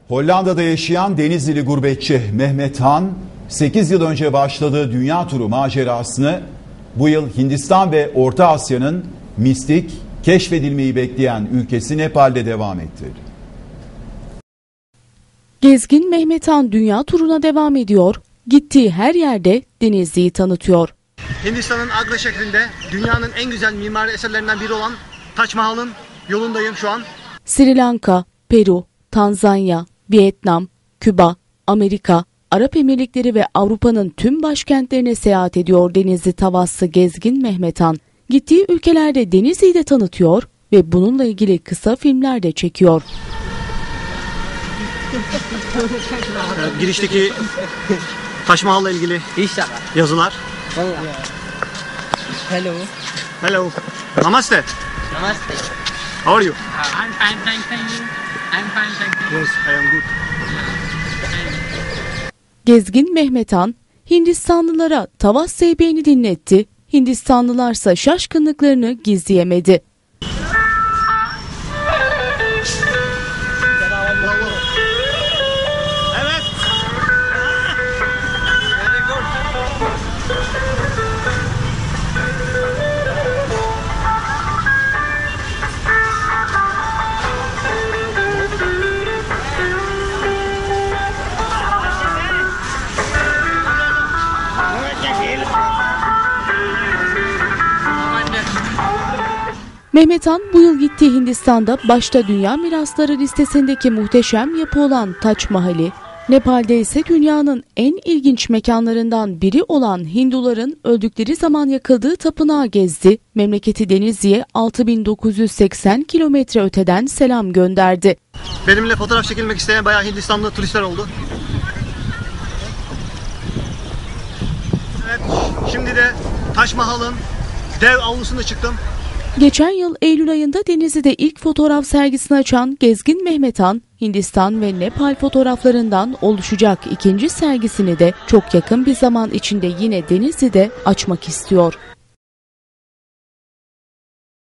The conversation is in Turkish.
Hollanda'da yaşayan Denizlili gurbetçi Mehmet Han, 8 yıl önce başladığı dünya turu macerasını bu yıl Hindistan ve Orta Asya'nın mistik, keşfedilmeyi bekleyen ülkesi Nepal'de devam ettirdi. Gezgin Mehmet Han dünya turuna devam ediyor, gittiği her yerde Denizli'yi tanıtıyor. Hindistan'ın Agra şehrinde dünyanın en güzel mimari eserlerinden biri olan Taç Mahal'ın yolundayım şu an. Sri Lanka, Peru, Tanzanya, Vietnam, Küba, Amerika, Arap Emirlikleri ve Avrupa'nın tüm başkentlerine seyahat ediyor Denizli Tavaslı gezgin Mehmet Han. Gittiği ülkelerde Denizli'yi de tanıtıyor ve bununla ilgili kısa filmler de çekiyor. Girişteki Taç Mahal'la ilgili yazılar. Hello. Hello. Namaste. Namaste. How are you? I'm fine, thank you. I'm fine, thank you. Yes, I am good. Gezgin Mehmet Han, Hindistanlılara Tavas Seybeğini dinletti, Hindistanlılarsa şaşkınlıklarını gizleyemedi. Evet. Very good. Mehmet Han bu yıl gittiği Hindistan'da başta Dünya Mirasları listesindeki muhteşem yapı olan Taç Mahal'i, Nepal'de ise dünyanın en ilginç mekanlarından biri olan Hinduların öldükleri zaman yakıldığı tapınağı gezdi, memleketi Denizli'ye 6980 kilometre öteden selam gönderdi. Benimle fotoğraf çekilmek isteyen bayağı Hindistanlı turistler oldu. Evet, şimdi de Taç Mahal'ın dev avlusuna çıktım. Geçen yıl Eylül ayında Denizli'de ilk fotoğraf sergisini açan gezgin Mehmet Han, Hindistan ve Nepal fotoğraflarından oluşacak ikinci sergisini de çok yakın bir zaman içinde yine Denizli'de açmak istiyor.